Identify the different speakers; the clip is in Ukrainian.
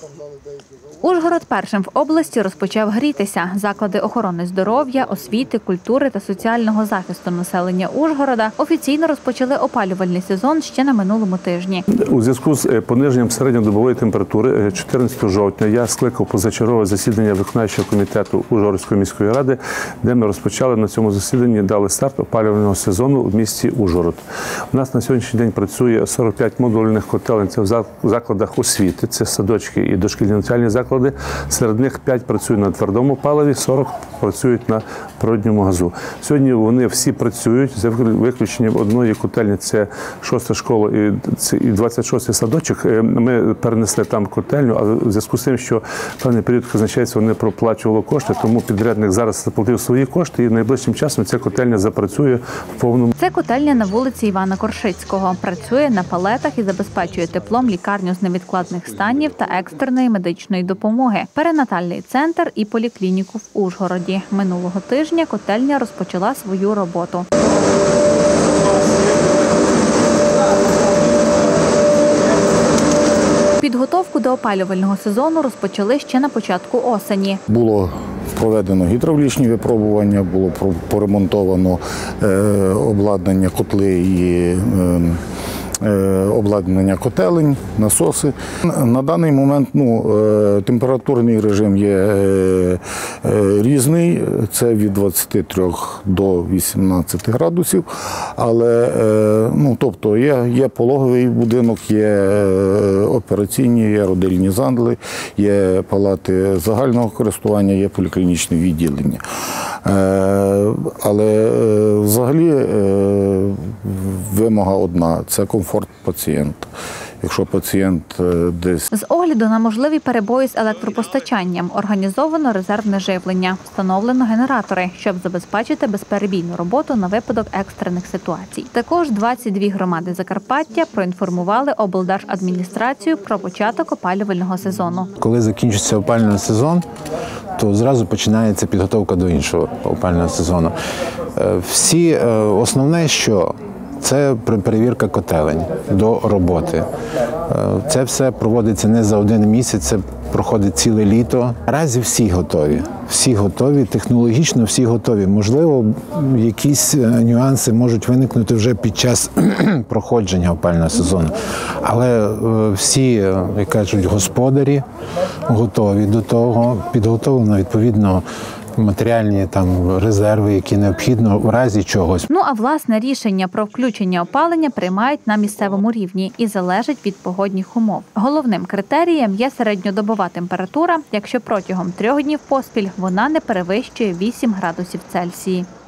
Speaker 1: Ужгород першим в області розпочав грітися. Заклади охорони здоров'я, освіти, культури та соціального захисту населення Ужгорода офіційно розпочали опалювальний сезон ще на минулому тижні.
Speaker 2: У зв'язку з пониженням середньодобової температури 14 жовтня я скликав позачергове засідання виконавчого комітету Ужгородської міської ради, де ми розпочали на цьому засіданні, дали старт опалювального сезону в місті Ужгород. У нас на сьогоднішній день працює 45 модульних котелень, це в закладах освіти, це садочки і дошкільні навчальні заклади. Серед них 5 працюють на твердому паливі, 40 працюють на природньому газу. Сьогодні вони всі працюють, за виключенням одної котельні, це 6-та школа і 26-й садочок. Ми перенесли там котельню, але в зв'язку з тим, що певний період казначейство не проплачувало кошти, тому підрядник зараз заплатив свої кошти і найближчим часом ця котельня запрацює в повному.
Speaker 1: Це котельня на вулиці Івана Коршицького. Працює на палетах і забезпечує теплом лікарню з невідкладних станів та екстреної медичної допомоги, перинатальний центр і поліклініку в Ужгороді. Минулого тижня котельня розпочала свою роботу. Підготовку до опалювального сезону розпочали ще на початку осені.
Speaker 3: Було проведено гідравлічні випробування, було поремонтовано обладнання, котли і обладнання котелень, насоси. На даний момент температурний режим є різний, це від 23 до 18 градусів, але тобто є пологовий будинок, є операційні, є родильні зали, є палати загального користування, є поліклінічне відділення. Але взагалі вимога одна – це комфорт пацієнта. Якщо пацієнт десь…
Speaker 1: З огляду на можливі перебої з електропостачанням організовано резервне живлення, встановлено генератори, щоб забезпечити безперебійну роботу на випадок екстрених ситуацій. Також 22 громади Закарпаття проінформували облдержадміністрацію про початок опалювального сезону.
Speaker 4: Коли закінчиться опалювальний сезон, то зразу починається підготовка до іншого опалювального сезону. Основне, що це перевірка котелень до роботи. Це все проводиться не за один місяць, це проходить ціле літо. Наразі всі готові, технологічно всі готові. Можливо, якісь нюанси можуть виникнути вже під час проходження опалювального сезону. Але всі, як кажуть, господарі готові до того, підготовлено відповідно матеріальні резерви, які необхідно в разі чогось.
Speaker 1: А власне рішення про включення опалення приймають на місцевому рівні і залежить від погодних умов. Головним критерієм є середньодобова температура, якщо протягом 3 днів поспіль вона не перевищує 8 градусів Цельсії.